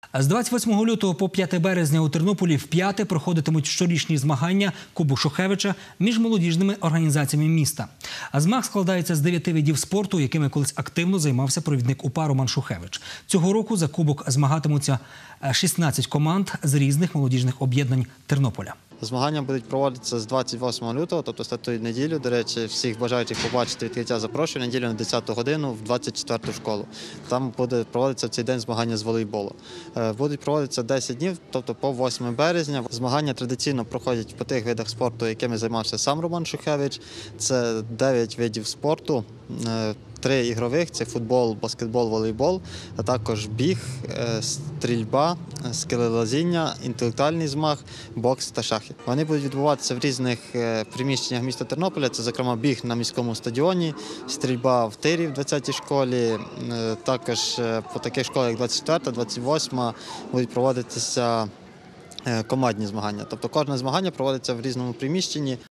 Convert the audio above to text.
З 28 лютого по 5 березня у Тернополі вп'яте проходитимуть щорічні змагання Кубок Шухевича між молодіжними організаціями міста. Змагання складається з 9 видів спорту, якими колись активно займався провідник УПА Роман Шухевич. Цього року за кубок змагатимуться 16 команд з різних молодіжних об'єднань Тернополя. Змагання будуть проводитися з 28 лютого, тобто з тієї неділі. До речі, всіх бажаючих побачити відкриття запрошую неділю на 10 годину в 24-ту школу. Там буде проводитися в цей день змагання з волейболу. Будуть проводитися 10 днів, тобто по 8 березня. Змагання традиційно проходять по тих видах спорту, якими займався сам Роман Шухевич. Це 9 видів спорту. 3 ігрових – це футбол, баскетбол, волейбол, а також біг, стрільба, скелелазіння, інтелектуальний змаг, бокс та шахи. Вони будуть відбуватися в різних приміщеннях міста Тернополя. Це, зокрема, біг на міському стадіоні, стрільба в тирі в 20-й школі, також по таких школах, як 24-та, 28-ма, будуть проводитися командні змагання. Тобто кожне змагання проводиться в різному приміщенні.